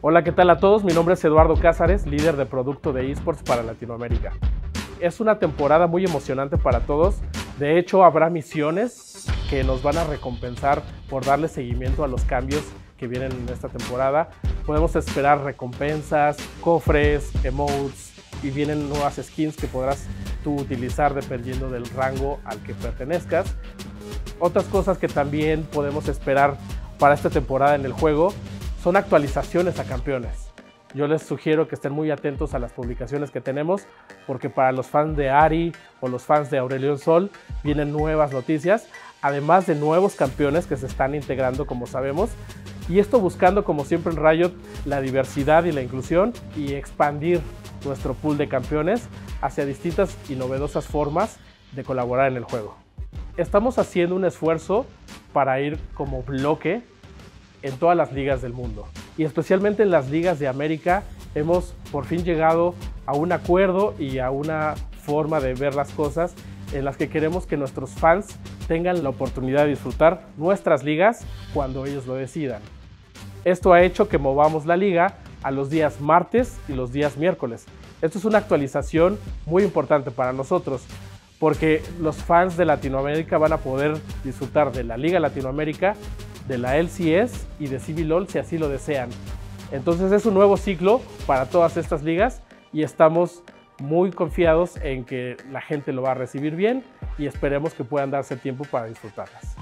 Hola, ¿qué tal a todos? Mi nombre es Eduardo Cázares, líder de producto de eSports para Latinoamérica. Es una temporada muy emocionante para todos. De hecho, habrá misiones que nos van a recompensar por darle seguimiento a los cambios que vienen en esta temporada. Podemos esperar recompensas, cofres, emotes y vienen nuevas skins que podrás tú utilizar dependiendo del rango al que pertenezcas. Otras cosas que también podemos esperar para esta temporada en el juego son actualizaciones a campeones. Yo les sugiero que estén muy atentos a las publicaciones que tenemos, porque para los fans de Ahri o los fans de Aurelion Sol vienen nuevas noticias, además de nuevos campeones que se están integrando, como sabemos, y esto buscando, como siempre en Riot, la diversidad y la inclusión y expandir nuestro pool de campeones hacia distintas y novedosas formas de colaborar en el juego. Estamos haciendo un esfuerzo para ir como bloque en todas las ligas del mundo, y especialmente en las ligas de América hemos por fin llegado a un acuerdo y a una forma de ver las cosas en las que queremos que nuestros fans tengan la oportunidad de disfrutar nuestras ligas cuando ellos lo decidan. Esto ha hecho que movamos la liga a los días martes y los días miércoles. Esto es una actualización muy importante para nosotros, porque los fans de Latinoamérica van a poder disfrutar de la Liga Latinoamérica, de la LCS y de CBLOL si así lo desean. Entonces es un nuevo ciclo para todas estas ligas y estamos muy confiados en que la gente lo va a recibir bien y esperemos que puedan darse tiempo para disfrutarlas.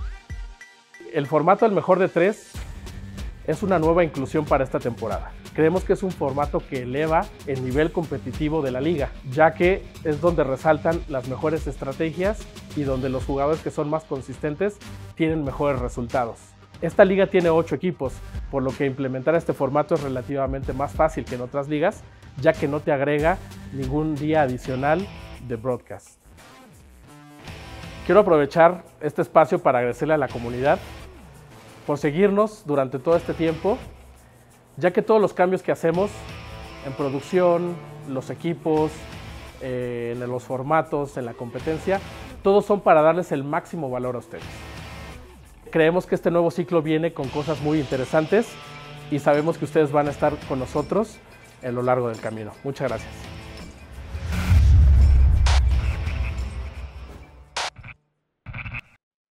El formato del mejor de 3 es una nueva inclusión para esta temporada. Creemos que es un formato que eleva el nivel competitivo de la liga, ya que es donde resaltan las mejores estrategias y donde los jugadores que son más consistentes tienen mejores resultados. Esta liga tiene 8 equipos, por lo que implementar este formato es relativamente más fácil que en otras ligas, ya que no te agrega ningún día adicional de broadcast. Quiero aprovechar este espacio para agradecerle a la comunidad por seguirnos durante todo este tiempo, ya que todos los cambios que hacemos en producción, los equipos, en los formatos, en la competencia, todos son para darles el máximo valor a ustedes. Creemos que este nuevo ciclo viene con cosas muy interesantes y sabemos que ustedes van a estar con nosotros a lo largo del camino. Muchas gracias.